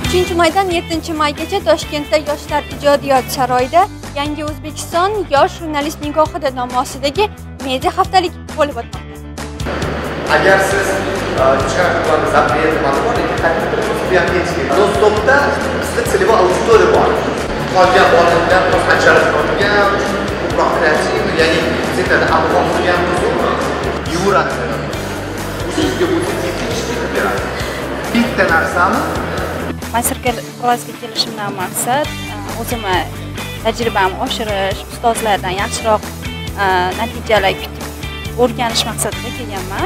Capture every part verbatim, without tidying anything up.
uchinchi maydan yettinchi maygacha Toshkentda Yoshlar ijodiyot saroyida Yangi O'zbekiston yosh jurnalist nigohida nomi ostidagi media haftalik bo'lib o'tmoqda. Agar siz chiqarib zapret ma'lumotlarga taklif qilsangiz, dostupda bizda целевой auditoriya bor. Qolgan bolalardan biroz ajralib qolgan, ko'proq kreativ, ya'ni sizlarda alohida qilgan yuradi. Sizga bu tezlikni beradi. Bitta narsani Masterga klasiga kelishimdan maqsad o'zimni tajribamni oshirish, ustozlardan yaxshiroq natijalar kutib o'rganish maqsadida kelganman.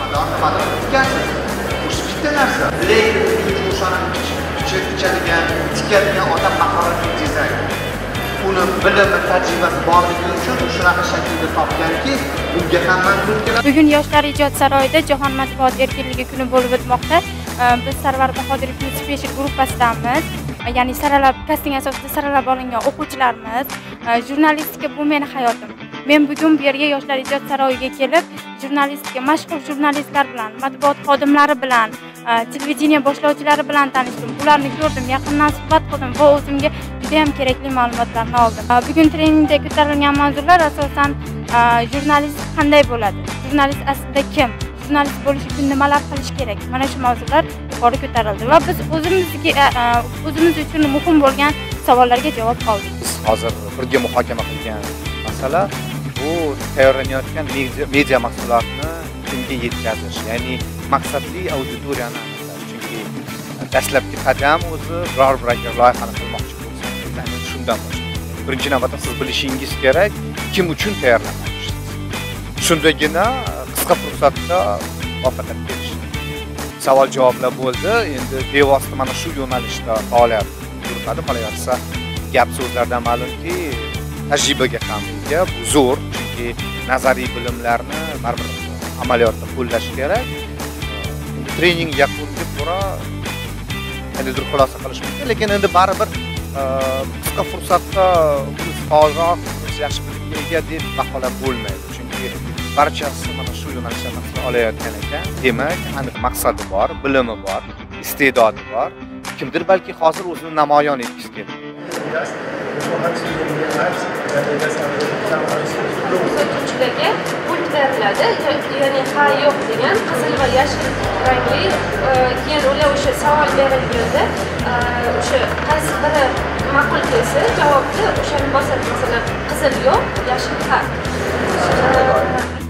O'sha bitta narsa. Lekin o'shani ichadigan, tikadigan odam mahoratli dizayner. Uni bilimi, tajribasi borligi uchun shunaqa shaklda topganki, bunga ham manzur keladi. Bugun Yoshlar ijod saroyida Jahon matbuot erkinligi kuni bo'lib o'tmoqda. Biz Sarvar Bahodirovning special gruppasidamiz. Ya'ni saralab kasting asosida saralab olingan o'quvchilarimiz. Jurnalistika bu meni hayotim. Men bugun bu yerga Yoshlar ijod saroyiga kelib, jurnalistika, mashhur jurnalistlar bilan, matbuot xodimlari bilan, televideniya boshlovchilari bilan tanishdim. Ularni ko'rdim, yaqindan suhbat qildim va o'zimga juda ham kerakli ma'lumotlarni oldim. Bugun treningda ko'tarilgan mavzular asosan jurnalist qanday bo'ladi? Jurnalist aslida kim? Jurnalist bo'lish uchun nimalar qilish kerak? Mana shu mavzular yuqori ko'tarildi va biz o'zimizga o'zimiz uchun muhim bo'lgan savollarga javob oldik. Biz hozir birga muhokama qilgan masala bu tayyorlanayotgan media mahsulotni kimga yetkazish, ya'ni maqsadli auditoriyani aniqlash. Chunki dastlabki qadam o'zi biror bir agar loyihani qilmoqchi bo'lsangiz, aynan shundan boshlaydi. Birinchi navbatda siz bilishingiz kerak, kim uchun tayyorlanmoqchisiz. Shundagina qisqa fursatda muvaffaqiyatga erishing. Savol-javoblar bo'ldi. Endi bevosita mana shu yo'nalishda faoliyat yuritadi. Qolaversa, gap so'zlardan ma'lumki, tajribaga ham ega, bu zo'r, chunki nazariy bilimlarni baribir amaliyotda qo'llash kerak. Trening yakuniga ko'ra qandaydir xulosa qilish mumkin, lekin endi baribir qisqa fursatda buni faolroq, yaxshi bilimga ega deb baholab bo'lmaydi. Chunki barchasi mana shu yo'nalishdan mahsul olayotgan ekan. Demak, aniq maqsadi bor, bilimi bor, iste'dodi bor. Kimdir balki hozir o'zini namoyon etkiz keladi. O'quvchilarga pult beriladi, ya'ni ha yo'q degan qizil va yashil rangli, keyin ular o'sha savol berilganda o'sha qaysi biri ma'qul kelsa javobni o'shani bosadi, masalan qizil yo'q, yashil ha.